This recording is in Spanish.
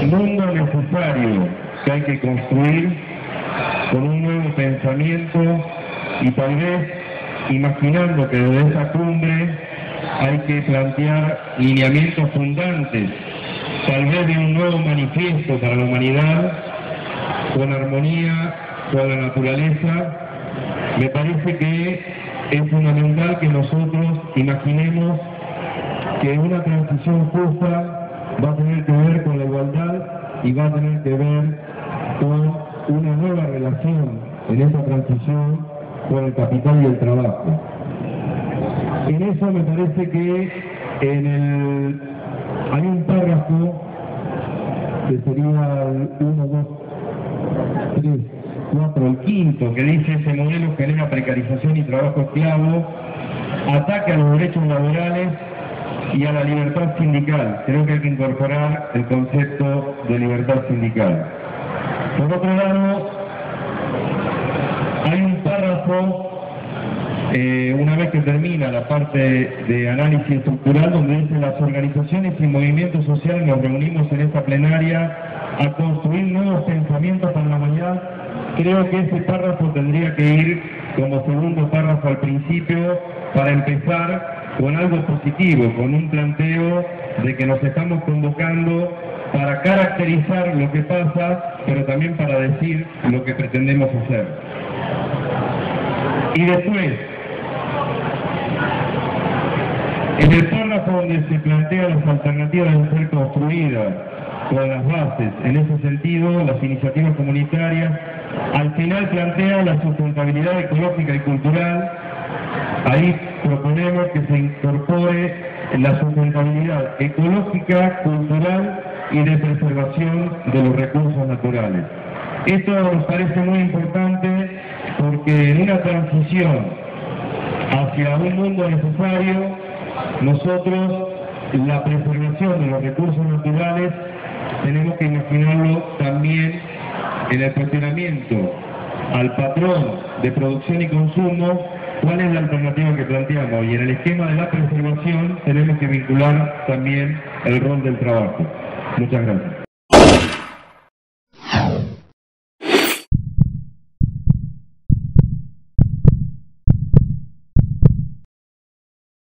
mundo necesario que hay que construir con un nuevo pensamiento y tal vez imaginando que desde esa cumbre hay que plantear lineamientos fundantes, tal vez de un nuevo manifiesto para la humanidad, con armonía con la naturaleza. Me parece que es fundamental que nosotros imaginemos que una transición justa va a tener que ver con la igualdad y va a tener que ver con una nueva relación en esa transición con el capital y el trabajo. En eso me parece que hay un párrafo que sería el 1, 2, 3, 4, el quinto, que dice: ese modelo genera precarización y trabajo esclavo, ataca a los derechos laborales y a la libertad sindical. Creo que hay que incorporar el concepto de libertad sindical. Por otro lado, hay un párrafo, una vez que termina la parte de análisis estructural, donde dice: las organizaciones y movimientos sociales nos reunimos en esta plenaria a construir nuevos pensamientos para la humanidad. Creo que ese párrafo tendría que ir como segundo párrafo al principio, para empezar con algo positivo, con un planteo de que nos estamos convocando para caracterizar lo que pasa, pero también para decir lo que pretendemos hacer. Y después, en el párrafo donde se plantean las alternativas de ser construidas con las bases, en ese sentido, las iniciativas comunitarias, al final plantea la sustentabilidad ecológica y cultural. Ahí proponemos que se incorpore la sustentabilidad ecológica, cultural y de preservación de los recursos naturales. Esto nos parece muy importante porque en una transición hacia un mundo necesario, nosotros la preservación de los recursos naturales tenemos que imaginarlo también en el cuestionamiento al patrón de producción y consumo. ¿Cuál es la alternativa que planteamos? Y en el esquema de la preservación tenemos que vincular también el rol del trabajo. Muchas gracias.